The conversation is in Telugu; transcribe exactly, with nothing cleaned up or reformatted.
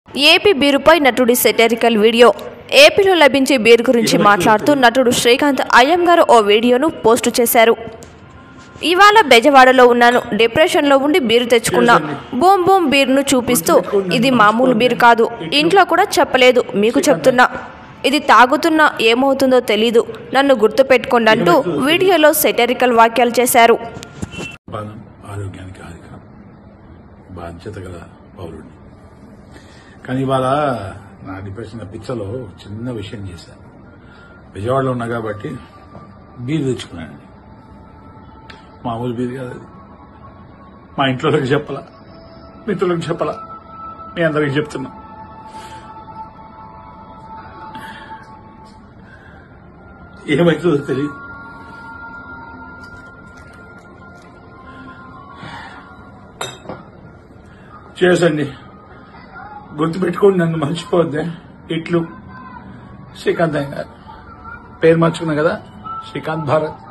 ఏపీ బీరుపై నటుడి సెటరికల్ వీడియో. ఏపీలో లభించే బీరు గురించి మాట్లాడుతూ నటుడు శ్రీకాంత్ అయ్యంగార్ ఓ వీడియోను పోస్టు చేశారు. ఇవాళ బెజవాడలో ఉన్నాను, డిప్రెషన్లో ఉండి బీరు తెచ్చుకున్నా. బూమ్ బూమ్ బీరును చూపిస్తూ ఇది మామూలు బీరు కాదు, ఇంట్లో కూడా చెప్పలేదు, మీకు చెప్తున్నా. ఇది తాగుతున్నా ఏమవుతుందో తెలీదు, నన్ను గుర్తు పెట్టుకోండి అంటూ వీడియోలో సెటరికల్ వాక్యాలు చేశారు. ఆరోగ్యానికి హానికరం, బాధ్యత గల పౌరుడిని. కానీ ఇవాళ నా డిప్రెషన్ పిచ్చలో చిన్న విషయం చేశాను. విజయవాడలో ఉన్నా కాబట్టి బీరు తెచ్చుకున్నానండి. మామూలు బీరు కాదు అది. మా ఇంట్లోకి చెప్పలా, మిత్రులకు చెప్పలా, మీ అందరికి చెప్తున్నా. ఏమవుతుందో తెలియదు. చేసండి, గుర్తుపెట్టుకోండి, నన్ను మర్చిపోవద్దే. ఇట్లు శ్రీకాంత్ అయ్యంగార్. పేరు మార్చుకున్నా కదా, శ్రీకాంత్ భారత్.